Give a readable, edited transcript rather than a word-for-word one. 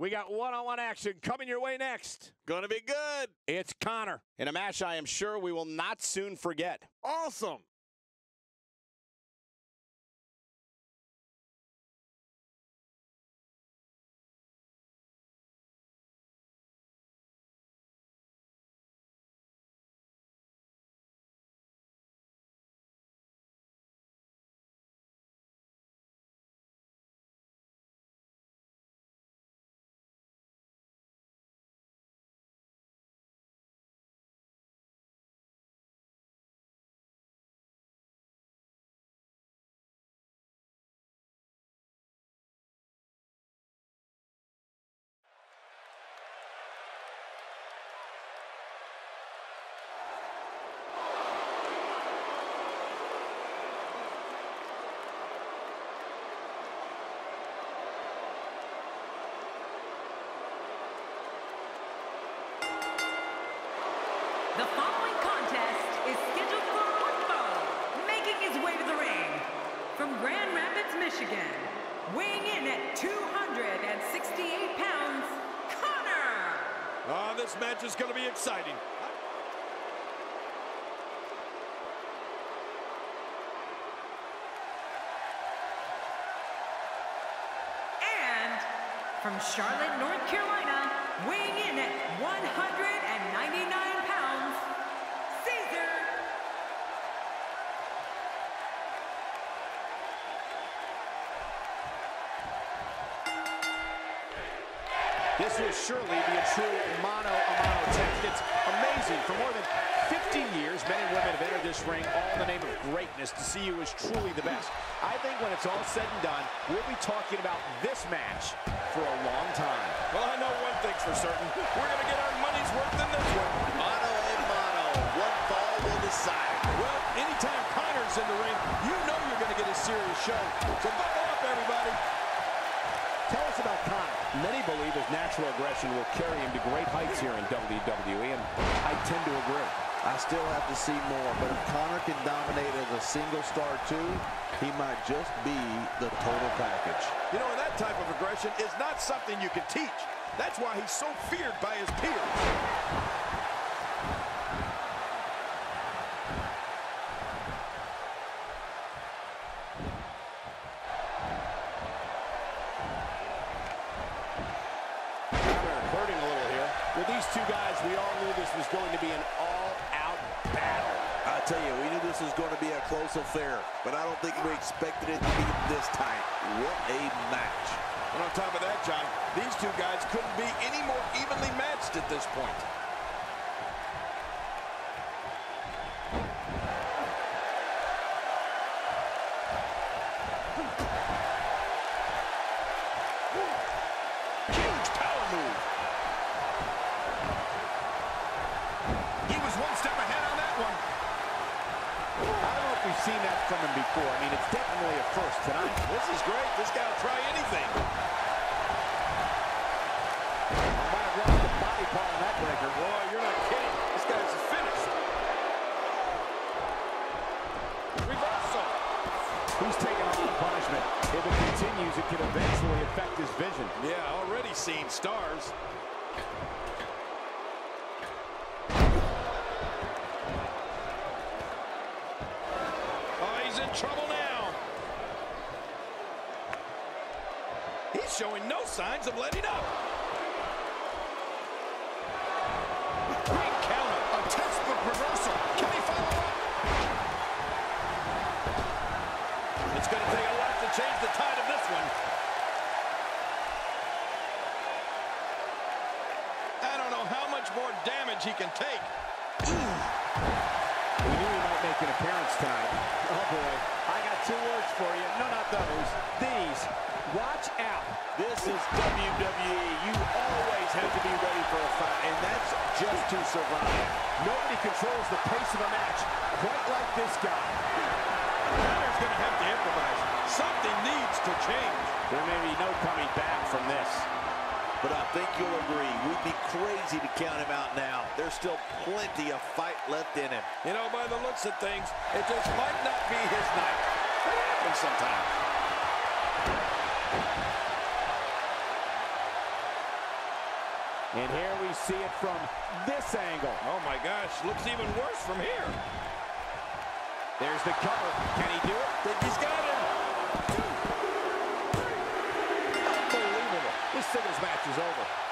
We got one-on-one action coming your way next. Gonna be good. It's Conor. In a match I am sure we will not soon forget. Awesome. The following contest is scheduled for one fall, making his way to the ring. From Grand Rapids, Michigan, weighing in at 268 pounds, Conor! This match is going to be exciting. And from Charlotte, North Carolina, weighing in at 199 pounds, Caesar. This will surely be a true mano-a-mano test. It's amazing. For more than 50 years, men and women have entered this ring all in the name of greatness to see who is truly the best. I think when it's all said and done, we'll be talking about this match for a long time. Well, I know one thing's for certain. We're going to get our money's worth in this one. Mano. One fall will decide. Well, anytime Conor's in the ring, you know you're going to get a serious show. So buckle up, everybody. Tell us about Conor. Many believe his natural aggression will carry him to great heights here in WWE, and I tend to agree. I still have to see more, but if Conor can dominate as a single star too, he might just be the total package. You know, and that type of aggression is not something you can teach. That's why he's so feared by his peers. With these two guys, we all knew this was going to be an all-out battle. I tell you, we knew this was going to be a close affair, but I don't think we expected it to be this tight. What a match. And on top of that, John, these two guys couldn't be any more evenly matched at this point. Huge power move. He was one step ahead on that one. I don't know if we've seen that from him before. I mean, it's definitely a first tonight. This is great. This guy will try anything. I might have lost the body part on that breaker. Boy, you're not kidding. This guy's finished. Reversal. He's taking a lot of punishment. If it continues, it could eventually affect his vision. Yeah, already seen stars. Oh, he's in trouble now. He's showing no signs of letting up. Great counter. A textbook reversal. Can he follow up? It's going to take a lot to change the tide of this one. I don't know how much more damage he can take. We knew he might make an appearance tonight. Oh, boy. I got two words for you. No, not those. These. Watch out. This is WWE. You always have to be ready for a fight, and that's just to survive. Nobody controls the pace of a match quite like this guy. Conor's going to have to improvise. Something needs to change. There may be no coming back from this. But I think you'll agree, we'd be crazy to count him out now. There's still plenty of fight left in him. You know, by the looks of things, it just might not be his night. That happens sometimes. And here we see it from this angle. Oh my gosh, looks even worse from here. There's the cover. Can he do it? Think he's got him. Unbelievable. This singles match is over.